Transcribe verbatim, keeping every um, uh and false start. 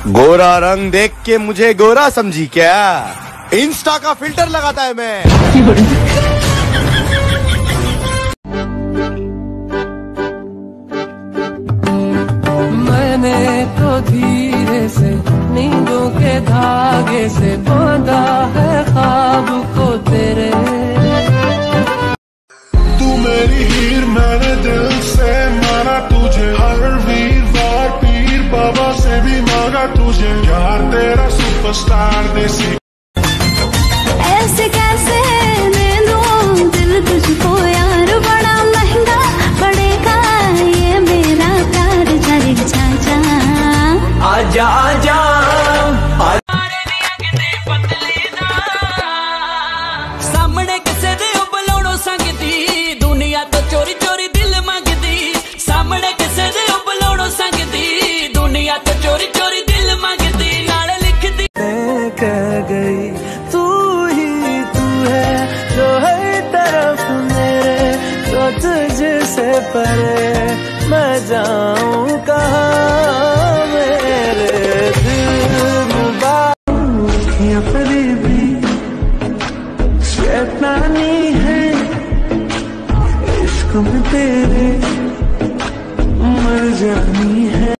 गोरा रंग देख के मुझे गोरा समझी क्या? इंस्टा का फिल्टर लगाता है मैं। मैंने तो धीरे से नींदों के धागे से बांधा है ख्वाब को तेरे। तू मेरी हीर मैंने दिल से माना तुझे, हर वीरवार पीर बाबा से भी मांगा तुझे, यार तेरा सुपरस्टार देसी। ऐसे कैसे दे दूं दिल तुझको यार, बड़ा महंगा पड़ेगा ये मेरा प्यार। जरी चाचा आजा आजा सामने किसे दे बुलाओ संगती, दुनिया तो चोरी चोरी दिल मंगदी। सामने किसे दे बुलाओ संगती, दुनिया तो चोरी चोरी दिल मंगदी। नाल लिखदी कह गई तू ही तू है जो है तरफ मेरे, तो तुझसे परे मैं जाऊं कहाँ मेरे दिल मुबा। भी शैतानी है इश्क में तेरे, मर जानी है।